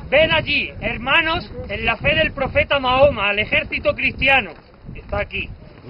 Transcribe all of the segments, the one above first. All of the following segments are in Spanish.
Ven allí, hermanos, en la fe del profeta Mahoma, al ejército cristiano. Está aquí.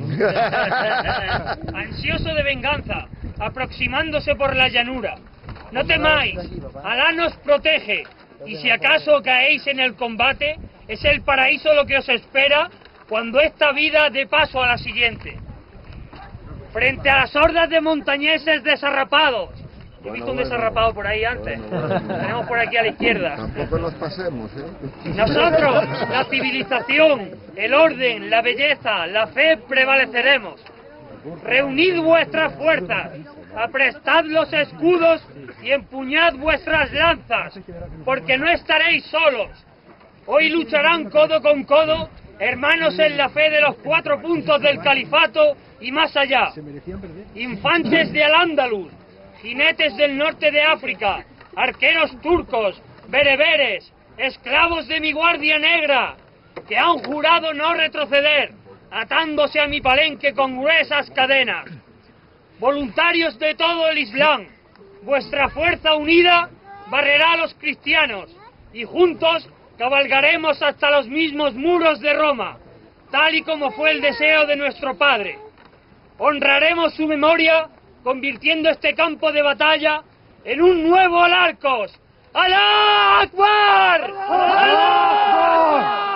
Ansioso de venganza, aproximándose por la llanura. No temáis, Alá nos protege, y si acaso caéis en el combate, es el paraíso lo que os espera cuando esta vida dé paso a la siguiente. Frente a las hordas de montañeses desarrapados. He visto un desarrapado por ahí antes. Tenemos por aquí a la izquierda. Tampoco nos pasemos, ¿eh? Nosotros, la civilización, el orden, la belleza, la fe, prevaleceremos. Reunid vuestras fuerzas, aprestad los escudos y empuñad vuestras lanzas, porque no estaréis solos. Hoy lucharán codo con codo, hermanos en la fe de los 4 puntos del califato y más allá. Infantes de Al-Ándalus, jinetes del norte de África, arqueros turcos, bereberes, esclavos de mi guardia negra, que han jurado no retroceder, atándose a mi palenque con gruesas cadenas. Voluntarios de todo el Islam, vuestra fuerza unida barrerá a los cristianos, y juntos cabalgaremos hasta los mismos muros de Roma, tal y como fue el deseo de nuestro padre. Honraremos su memoria, convirtiendo este campo de batalla en un nuevo Al-Arcos. ¡Alá Akbar! ¡Alá Akbar!